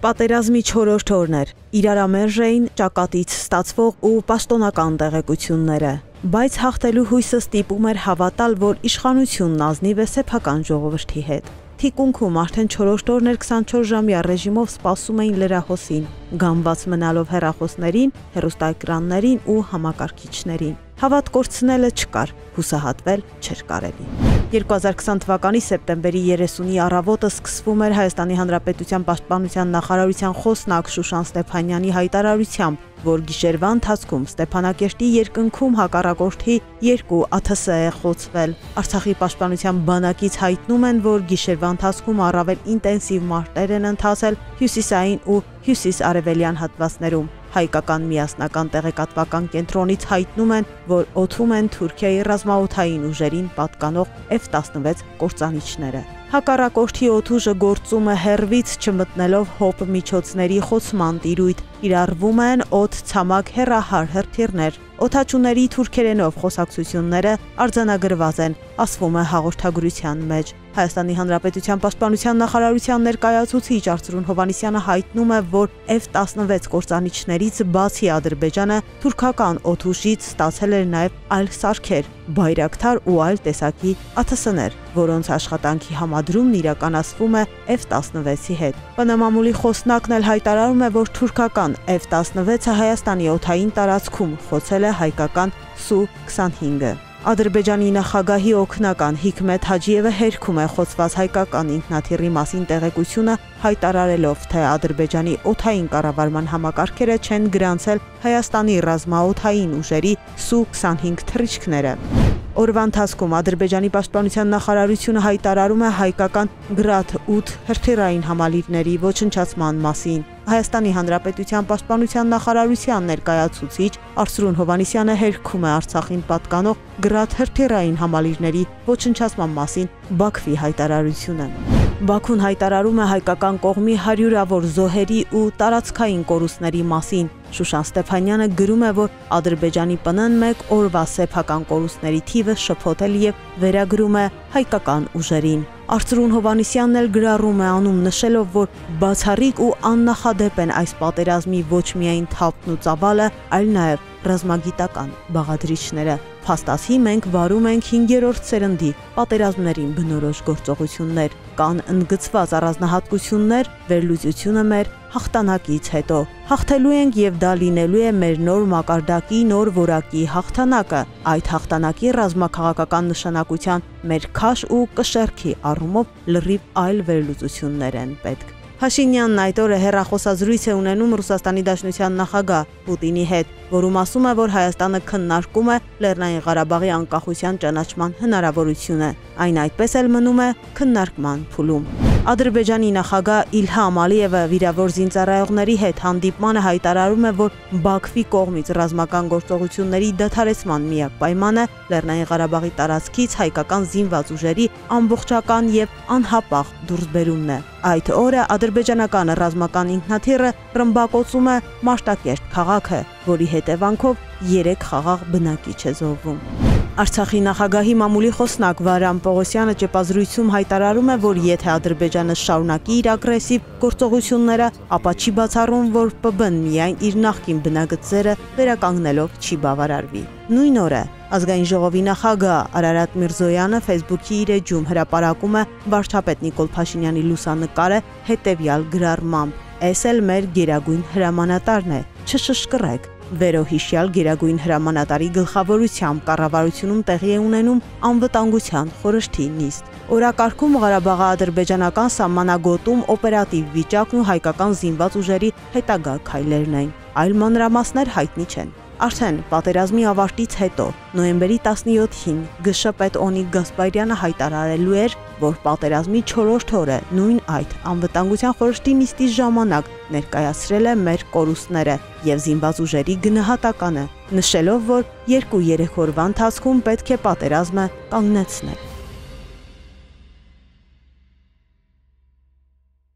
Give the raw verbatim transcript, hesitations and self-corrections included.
Պատերազմի չորրորդ օրն էր, իրարամերժ էին ճակատից ստացվող ու պաշտոնական տեղեկությունները, բայց հաղթելու հույսը ստիպում էր հավատալ, որ իշխանությունն ազնիվ է սեփական ժողովրդի հետ։ Թիկունքում արդեն չորրորդ օրն էր քսանչորս ժամյա ռեժիմով սպասում էին լրահոսին, գամված մնալով հեռախոսներին, հեռուստաէկրաններին ու համակարգիչներին։ Հավատ կորցնելը չկար, հուսահատվել չէր կարելի։ երկու հազար քսան թվականի սեպտեմբերի երեսունի առավոտը սկսվում էր Հայաստանի Հանրապետության Պաշտպանության նախարարության խոսնակ Շուշան Ստեփանյանի հայտարարությամբ, որ գիշերվա ընթացքում Ստեփանակերտի երկնքում հակառակորդի երկու ԱԹՍ է խոցվել։ Արցախի պաշտպանության բանակից հայտնում են, որ գիշերվա ընթացքում առավել ինտենսիվ մարտեր են ընթացել հյուսիսային ու հյուսիս-արևելյան հատվածներում։ Հայկական միասնական տեղեկատվական կենտրոնից հայտնում են, որ օդում են Թուրքիայի ռազմաօդային ուժերին պատկանող F տասնվեց կործանիչները։ Հակառակորդի օդուժը գործում է հեռվից չմտնելով հոպ միջոցների խոցման տիրույթ, իրարվում են օդ ցամաք հեռահար հրթիռներ, օդաչուների թուրքերենով խոսակցությունները արձանագրված են, ասվում է հաղորդագրության մեջ։ Հայաստանի Հանրապետության Պաշտպանության նախարարության ներկայացուցիչ Արծրուն Հովհաննիսյանը հայտնում է, որ F տասնվեց կործանիչներից բացի Ադրբեջանը թուրքական օդուժից ստացել էր նաև այլ սարքեր, բայրակթար ու այլ տեսակի ԱԹՍ-ներ, որոնց աշխատանքի համադրումն իրականացվում է F տասնվեցի հետ։ ՊՆՄԱՄՈՒԼ-ի խոսնակն էլ հայտարարում է, որ թուրքական F տասնվեցը Հայաստանի օդային տարածքում խոցել է հայկական Սու քսանհինգը։ Ադրբեջանի նախագահի օգնական Հիկմետ Հաջիևը հերքում է խոցված հայկական ինքնաթիռի մասին տեղեկությունը, հայտարարելով, թե Ադրբեջանի օդային կառավարման համակարգերը չեն գրանցել Հայաստանի ռազմաօդային ուժերի Սու քսանհինգ թռիչքները։ Օրվա ընթացքում Ադրբեջանի պաշտպանության նախարարությունը հայտարարում է հայկական Գրադ ութ հրթիռային համալիրների ոչնչացման մասին։ Հայաստանի Հանրապետության պաշտպանության նախարարության ներկայացուցիչ Արծրուն Հովհաննիսյանը հերքում է Արցախին պատկանող Գրադ հրթիռային համալիրների ոչնչացման մասին Բաքվի հայտարարությունը։ Բաքուն հայտարարում է հայկական կողմի հարյուրավոր զոհերի ու տարածքային կորուստների մասին։ Շուշան Ստեփանյանը գրում է, որ Ադրբեջանի ՊՆ-ն մեկ օրվա սեփական կորուստների թիվը շփոթել եւ վերագրում է հայկական ուժերին։ Արծրուն Հովհաննիսյանն էլ գրառում է անում, նշելով, որ բացառիկ ու աննախադեպ են այս պատերազմի ոչ միայն թափն ու ծավալը, այլ նաև ռազմագիտական բաղադրիչները։ Փաստացի մենք վարում ենք հինգերորդ սերնդի պատերազմներին բնորոշ գործողություններ, կան ընդգծված առանձնահատկություններ, վերլուծությունը մեր հաղթանակից հետո։ Հաղթելու ենք եւ դա լինելու է մեր նոր մակարդակի, նոր որակի հաղթանակը։ Այդ հաղթանակի ռազմաքաղաքական նշանակության մեր քաշ ու կշեռքի առումով լրիվ այլ վերլուծություններ են պետք։ Փաշինյանն այդ օրը հեռախոսազրույց է ունենում Ռուսաստանի Դաշնության նախագահ Պուտինի հետ, որում ասում է, որ Հայաստանը քննարկում է Լեռնային Ղարաբաղի անկախության ճանաչման հնարավորությունը։ Այն այդպես էլ մնում է քննարկման փուլում։ Ադրբեջանի նախագահ Իլհամ Ալիևը վիրավոր զինծառայողների հետ հանդիպմանը հայտարարում է, որ Բաքվի կողմից ռազմական գործողությունների դադարեցման միակ պայմանը Լեռնային Ղարաբաղի տարածքից հայկական զինված ուժերի ամբողջական եւ անհապաղ դուրսբերումն է։ Այդ օրը ադրբեջանական ռազմական ինքնաթիռը ռմբակոծում է Մարտակերտ քաղաքը, որի հետևանքով երեք խաղաղ բնակիչ է զոհվում։ Արցախի նախագահի մամուլի խոսնակ Վարամ Պողոսյանը ճեպազրույցում հայտարարում է, որ եթե Ադրբեջանը շարունակի իր ագրեսիվ գործողությունները, ապա չի բացառում, որ ՊԲ-ն միայն իր նախկին բնագծերը վերականգնելով չի բավարարվի։ Նույն օրը Ազգային ժողովի նախագահ Արարատ Միրզոյանը Facebook-ի իր էջում հրապարակում է վարչապետ Նիկոլ Փաշինյանի լուսանկարը հետևյալ գրառմամբ. «Էս էլ մեր գերագույն հրամանատարն է, չշշկռեք»։ Վերոհիշյալ գերագույն հրամանատարի գլխավորությամբ կառավարությունում տեղի է ունենում անվտանգության խորհրդի նիստ։ Օրակարգում Ղարաբաղի ադրբեջանական սահմանագոտում օպերատիվ վիճակն ու հայկական զինված ուժերի հետագա քայլերն են։ Այլ մանրամասներ հայտնի չեն։ Արդեն պատերազմի ավարտից հետո նոյեմբերի տասնյոթին ԳՇ պետ Օնիկ Գասպարյանը հայտարարելու էր, որ պատերազմի չորրորդ օրը նույն այդ անվտանգության խորհրդի նիստի ժամանակ ներկայացրել է մեր կորուստները եւ զինված ուժերի գնահատականը, նշելով, որ երկու երեք օրվա ընթացքում պետք է պատերազմը կանգնեցնել։